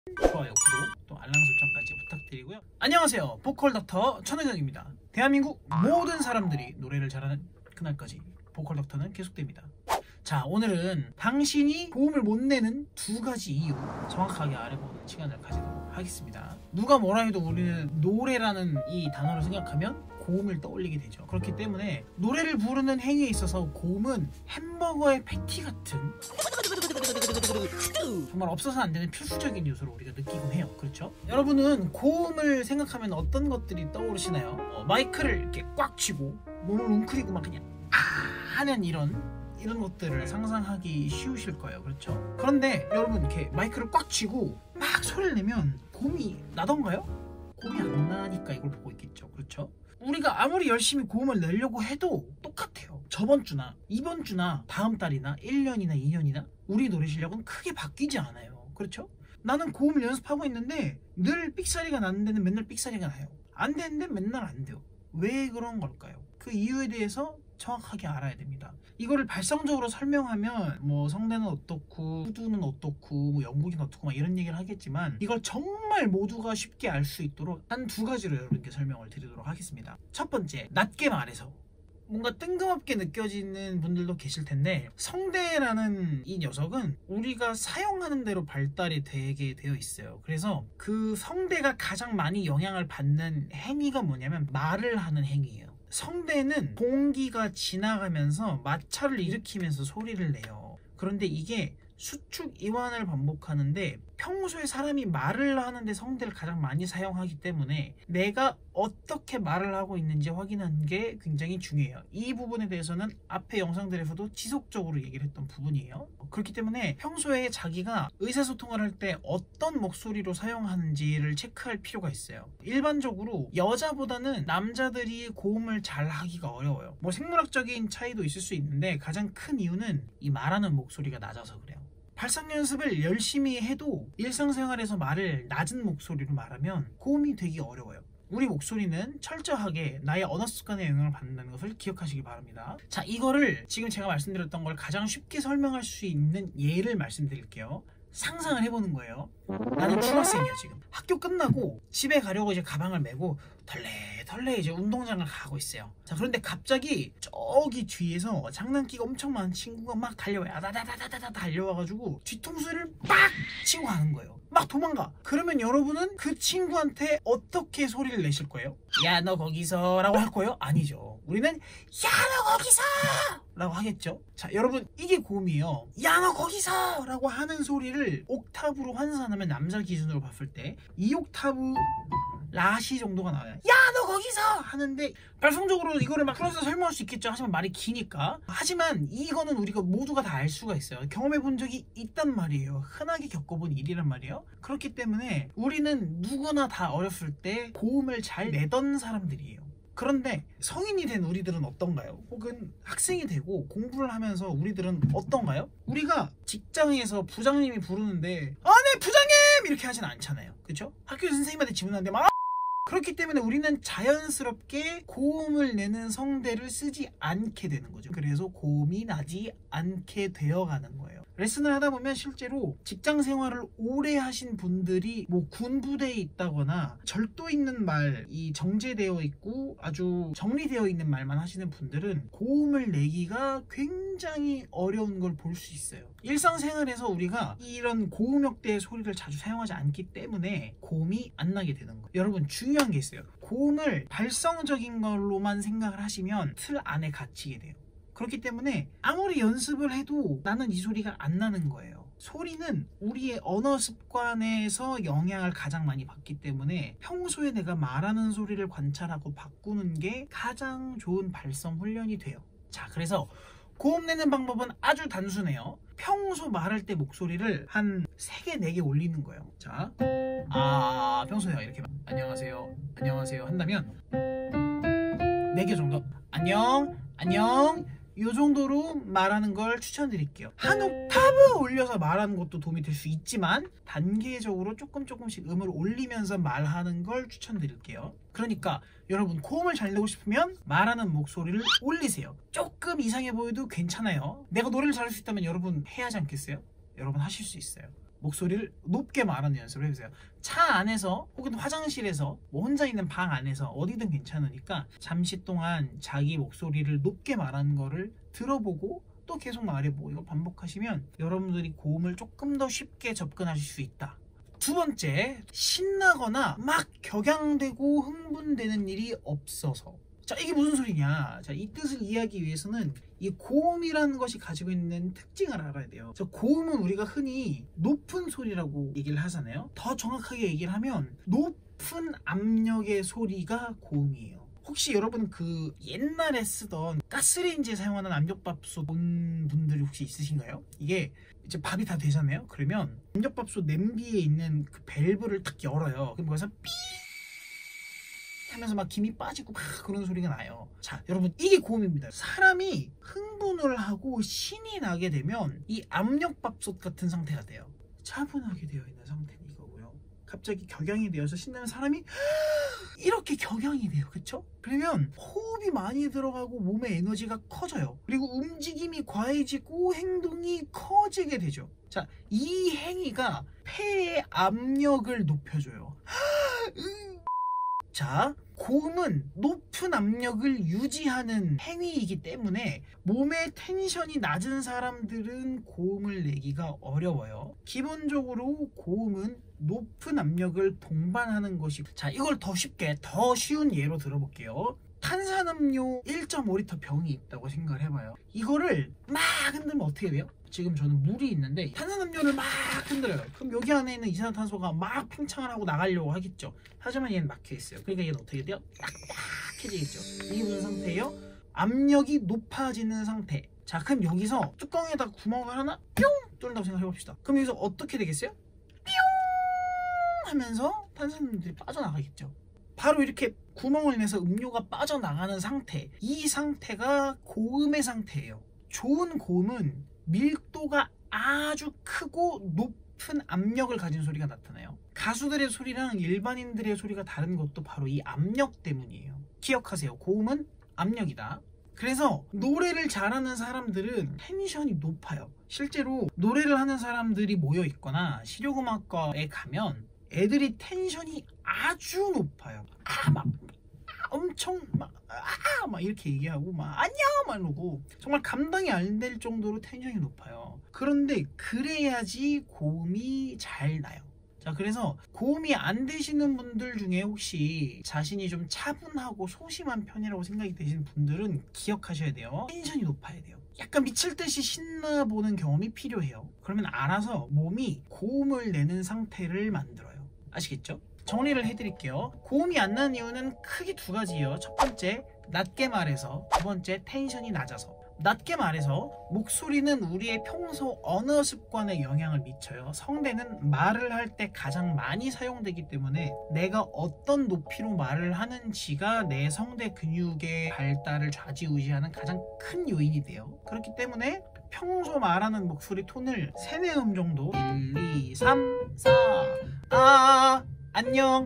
좋아요, 구독, 또 알람 설정까지 부탁드리고요. 안녕하세요, 보컬 닥터 천혜정입니다. 대한민국 모든 사람들이 노래를 잘하는 그날까지 보컬 닥터는 계속됩니다. 자, 오늘은 당신이 고음을 못 내는 두 가지 이유 정확하게 알아보는 시간을 가지도록 하겠습니다. 누가 뭐라 해도 우리는 노래라는 이 단어를 생각하면 고음을 떠올리게 되죠. 그렇기 때문에 노래를 부르는 행위에 있어서 고음은 햄버거의 패티 같은 정말 없어서는 안 되는 필수적인 요소로 우리가 느끼곤 해요. 그렇죠? 여러분은 고음을 생각하면 어떤 것들이 떠오르시나요? 마이크를 이렇게 꽉 쥐고 몸을 웅크리고 막 그냥 하는 이런 것들을 상상하기 쉬우실 거예요. 그렇죠? 그런데 여러분 이렇게 마이크를 꽉 쥐고 막 소리를 내면 고음이 나던가요? 고음이 안 나니까 이걸 보고 있겠죠. 그렇죠? 우리가 아무리 열심히 고음을 내려고 해도 똑같아요. 저번 주나 이번 주나 다음 달이나 1년이나 2년이나 우리 노래 실력은 크게 바뀌지 않아요. 그렇죠? 나는 고음을 연습하고 있는데 늘 삑사리가 나는 데는 맨날 삑사리가 나요. 안 되는 데는 맨날 안 돼요. 왜 그런 걸까요? 그 이유에 대해서 정확하게 알아야 됩니다. 이거를 발성적으로 설명하면 뭐 성대는 어떻고 후두는 어떻고 뭐 영국이는 어떻고 막 이런 얘기를 하겠지만 이걸 정말 모두가 쉽게 알 수 있도록 한 두 가지로 여러분께 설명을 드리도록 하겠습니다. 첫 번째, 낮게 말해서 뭔가 뜬금없게 느껴지는 분들도 계실 텐데 성대라는 이 녀석은 우리가 사용하는 대로 발달이 되게 되어 있어요. 그래서 그 성대가 가장 많이 영향을 받는 행위가 뭐냐면 말을 하는 행위예요. 성대는 공기가 지나가면서 마찰을 일으키면서 소리를 내요. 그런데 이게 수축 이완을 반복하는데 평소에 사람이 말을 하는데 성대를 가장 많이 사용하기 때문에 내가 어떻게 말을 하고 있는지 확인하는 게 굉장히 중요해요. 이 부분에 대해서는 앞에 영상들에서도 지속적으로 얘기를 했던 부분이에요. 그렇기 때문에 평소에 자기가 의사소통을 할 때 어떤 목소리로 사용하는지를 체크할 필요가 있어요. 일반적으로 여자보다는 남자들이 고음을 잘 하기가 어려워요. 뭐 생물학적인 차이도 있을 수 있는데 가장 큰 이유는 이 말하는 목소리가 낮아서 그래요. 발성 연습을 열심히 해도 일상생활에서 말을 낮은 목소리로 말하면 고음이 되기 어려워요. 우리 목소리는 철저하게 나의 언어 습관에 영향을 받는다는 것을 기억하시기 바랍니다. 자, 이거를 지금 제가 말씀드렸던 걸 가장 쉽게 설명할 수 있는 예를 말씀드릴게요. 상상을 해보는 거예요. 나는 중학생이에요. 지금 학교 끝나고 집에 가려고 이제 가방을 메고 덜레 이제 운동장을 가고 있어요. 자, 그런데 갑자기 저기 뒤에서 장난기가 엄청 많은 친구가 막 달려와요. 아다다다다다 달려와가지고 뒤통수를 빡 치고 가는 거예요. 막 도망가. 그러면 여러분은 그 친구한테 어떻게 소리를 내실 거예요? 야, 너 거기서 라고 할 거예요? 아니죠. 우리는 야, 너 거기서 라고 하겠죠. 자, 여러분, 이게 고음이에요. 야, 너 거기서 라고 하는 소리를 옥타브로 환산하면 남자 기준으로 봤을 때 2옥타브 라시 정도가 나와요. 야, 너 거기서 하는데 발성적으로 이거를 막 풀어서 설명할 수 있겠죠. 하지만 말이 기니까. 하지만 이거는 우리가 모두가 다 알 수가 있어요. 경험해 본 적이 있단 말이에요. 흔하게 겪어본 일이란 말이에요. 그렇기 때문에 우리는 누구나 다 어렸을 때 고음을 잘 내던 사람들이에요. 그런데 성인이 된 우리들은 어떤가요? 혹은 학생이 되고 공부를 하면서 우리들은 어떤가요? 우리가 직장에서 부장님이 부르는데 아, 네 부장님! 이렇게 하진 않잖아요. 그렇죠? 학교 선생님한테 질문하는데 막 그렇기 때문에 우리는 자연스럽게 고음을 내는 성대를 쓰지 않게 되는 거죠. 그래서 고음이 나지 않게 되어가는 거예요. 레슨을 하다 보면 실제로 직장 생활을 오래 하신 분들이 뭐 군부대에 있다거나 절도 있는 말이 정제되어 있고 아주 정리되어 있는 말만 하시는 분들은 고음을 내기가 굉장히 어려운 걸 볼 수 있어요. 일상생활에서 우리가 이런 고음역대의 소리를 자주 사용하지 않기 때문에 고음이 안 나게 되는 거예요. 여러분, 중요한 게 있어요. 고음을 발성적인 걸로만 생각을 하시면 틀 안에 갇히게 돼요. 그렇기 때문에 아무리 연습을 해도 나는 이 소리가 안 나는 거예요. 소리는 우리의 언어 습관에서 영향을 가장 많이 받기 때문에 평소에 내가 말하는 소리를 관찰하고 바꾸는 게 가장 좋은 발성 훈련이 돼요. 자, 그래서 고음 내는 방법은 아주 단순해요. 평소 말할 때 목소리를 한 3개, 4개 올리는 거예요. 자, 평소에 이렇게 안녕하세요, 안녕하세요 한다면 4개 정도 안녕 이 정도로 말하는 걸 추천드릴게요. 한 옥타브 올려서 말하는 것도 도움이 될 수 있지만 단계적으로 조금씩 음을 올리면서 말하는 걸 추천드릴게요. 그러니까 여러분, 고음을 잘 내고 싶으면 말하는 목소리를 올리세요. 조금 이상해 보여도 괜찮아요. 내가 노래를 잘할 수 있다면 여러분 해야 하지 않겠어요? 여러분 하실 수 있어요. 목소리를 높게 말하는 연습을 해보세요. 차 안에서 혹은 화장실에서 뭐 혼자 있는 방 안에서 어디든 괜찮으니까 잠시 동안 자기 목소리를 높게 말하는 거를 들어보고 또 계속 말해보고 이걸 반복하시면 여러분들이 고음을 조금 더 쉽게 접근하실 수 있다. 두 번째, 신나거나 막 격양되고 흥분되는 일이 없어서. 자, 이게 무슨 소리냐? 자, 이 뜻을 이해하기 위해서는 이 고음이라는 것이 가지고 있는 특징을 알아야 돼요. 자, 고음은 우리가 흔히 높은 소리라고 얘기를 하잖아요. 더 정확하게 얘기를 하면 높은 압력의 소리가 고음이에요. 혹시 여러분 그 옛날에 쓰던 가스레인지에 사용하는 압력밥솥 본 분들이 혹시 있으신가요? 이게 이제 밥이 다 되잖아요. 그러면 압력밥솥 냄비에 있는 그 밸브를 딱 열어요. 그럼 거기서 삐 하면서 막 김이 빠지고 막 그런 소리가 나요. 자, 여러분 이게 고음입니다. 사람이 흥분을 하고 신이 나게 되면 이 압력밥솥 같은 상태가 돼요. 차분하게 되어 있는 상태는 이거고요. 갑자기 격양이 되어서 신나는 사람이 이렇게 격양이 돼요. 그쵸? 그러면 호흡이 많이 들어가고 몸의 에너지가 커져요. 그리고 움직임이 과해지고 행동이 커지게 되죠. 자, 이 행위가 폐의 압력을 높여줘요. 자, 고음은 높은 압력을 유지하는 행위이기 때문에 몸의 텐션이 낮은 사람들은 고음을 내기가 어려워요. 기본적으로 고음은 높은 압력을 동반하는 것이. 자, 이걸 더 쉽게 더 쉬운 예로 들어볼게요. 탄산음료 1.5리터 병이 있다고 생각을 해봐요. 이거를 막 흔들면 어떻게 돼요? 지금 저는 물이 있는데 탄산음료를 막 흔들어요. 그럼 여기 안에 있는 이산화탄소가 막 팽창을 하고 나가려고 하겠죠. 하지만 얘는 막혀있어요. 그러니까 얘는 어떻게 돼요? 딱딱해지겠죠. 이게 무슨 상태예요? 압력이 높아지는 상태. 자, 그럼 여기서 뚜껑에다 구멍을 하나 뿅 뚫는다고 생각해봅시다. 그럼 여기서 어떻게 되겠어요? 뿅 하면서 탄산음료들이 빠져나가겠죠. 바로 이렇게 구멍을 내서 음료가 빠져나가는 상태, 이 상태가 고음의 상태예요. 좋은 고음은 밀도가 아주 크고 높은 압력을 가진 소리가 나타나요. 가수들의 소리랑 일반인들의 소리가 다른 것도 바로 이 압력 때문이에요. 기억하세요. 고음은 압력이다. 그래서 노래를 잘하는 사람들은 텐션이 높아요. 실제로 노래를 하는 사람들이 모여 있거나 실용음악과에 가면 애들이 텐션이 아주 높아요. 엄청 막 이렇게 얘기하고 막 안녕 막 이러고 정말 감당이 안 될 정도로 텐션이 높아요. 그런데 그래야지 고음이 잘 나요. 자, 그래서 고음이 안 되시는 분들 중에 혹시 자신이 좀 차분하고 소심한 편이라고 생각이 되시는 분들은 기억하셔야 돼요. 텐션이 높아야 돼요. 약간 미칠 듯이 신나보는 경험이 필요해요. 그러면 알아서 몸이 고음을 내는 상태를 만들어요. 아시겠죠? 정리를 해드릴게요. 고음이 안 나는 이유는 크게 두 가지예요. 첫 번째, 낮게 말해서. 두 번째, 텐션이 낮아서. 낮게 말해서 목소리는 우리의 평소 언어 습관에 영향을 미쳐요. 성대는 말을 할 때 가장 많이 사용되기 때문에 내가 어떤 높이로 말을 하는지가 내 성대 근육의 발달을 좌지우지하는 가장 큰 요인이 돼요. 그렇기 때문에 평소 말하는 목소리 톤을 3-4음 정도 1, 2, 3, 4 안녕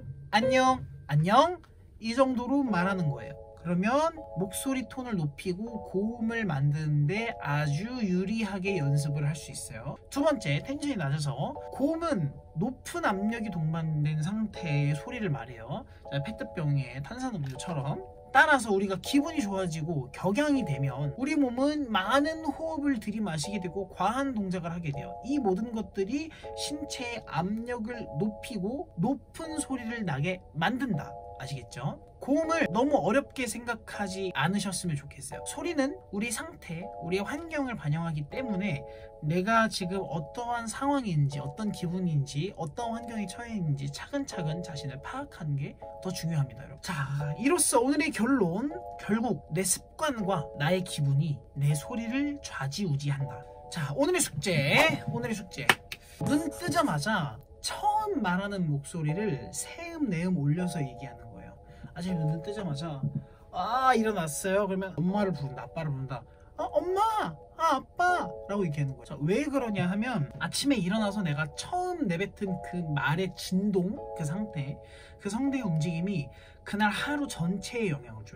이 정도로 말하는 거예요. 그러면 목소리 톤을 높이고 고음을 만드는데 아주 유리하게 연습을 할 수 있어요. 두 번째, 텐션이 낮아서 고음은 높은 압력이 동반된 상태의 소리를 말해요. 페트병의 탄산음료처럼. 따라서 우리가 기분이 좋아지고 격양이 되면 우리 몸은 많은 호흡을 들이마시게 되고 과한 동작을 하게 돼요. 이 모든 것들이 신체의 압력을 높이고 높은 소리를 나게 만든다. 아시겠죠? 고음을 너무 어렵게 생각하지 않으셨으면 좋겠어요. 소리는 우리 상태, 우리의 환경을 반영하기 때문에 내가 지금 어떠한 상황인지, 어떤 기분인지, 어떤 환경에 처해 있는지 차근차근 자신을 파악하는 게 더 중요합니다, 여러분. 자, 이로써 오늘의 결론, 결국 내 습관과 나의 기분이 내 소리를 좌지우지한다. 자, 오늘의 숙제. 눈 뜨자마자 처음 말하는 목소리를 3음, 4음 올려서 얘기하는 거예요. 아침에 눈 뜨자마자 일어났어요. 그러면 엄마를 부른다, 아빠를 부른다. 엄마, 아빠 라고 얘기하는 거죠. 왜 그러냐 하면 아침에 일어나서 내가 처음 내뱉은 그 말의 진동, 그 상태, 그 성대의 움직임이 그날 하루 전체에 영향을 줘요.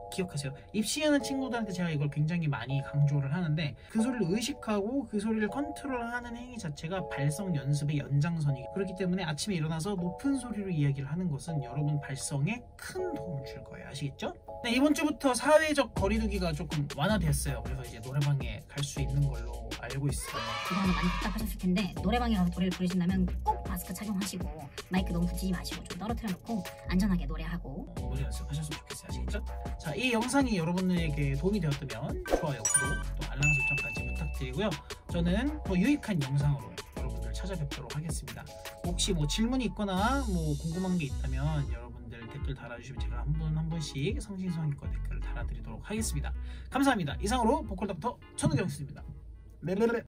기억하세요. 입시하는 친구들한테 제가 이걸 굉장히 많이 강조를 하는데 그 소리를 의식하고 그 소리를 컨트롤하는 행위 자체가 발성 연습의 연장선이기 그렇기 때문에 아침에 일어나서 높은 소리로 이야기를 하는 것은 여러분 발성에 큰 도움을 줄 거예요. 아시겠죠? 네, 이번 주부터 사회적 거리두기가 조금 완화됐어요. 그래서 이제 노래방에 갈 수 있는 걸로 알고 있어요. 그동안에 많이 답답하셨을 텐데 노래방에 가서 노래를 부르신다면 꼭 마스크 착용하시고 마이크 너무 붙이지 마시고 좀 떨어뜨려 놓고 안전하게 노래하고 노래 연습하셨으면 좋겠어요. 아시겠죠? 자, 이 영상이 여러분에게 도움이 되었다면 좋아요, 구독, 또 알람 설정까지 부탁드리고요. 저는 더 유익한 영상으로 여러분들 찾아뵙도록 하겠습니다. 혹시 뭐 질문이 있거나 뭐 궁금한 게 있다면 여러분들 댓글 달아주시면 제가 한 분 한 분씩 성심성의껏 댓글을 달아드리도록 하겠습니다. 감사합니다. 이상으로 보컬 닥터 천우경수입니다.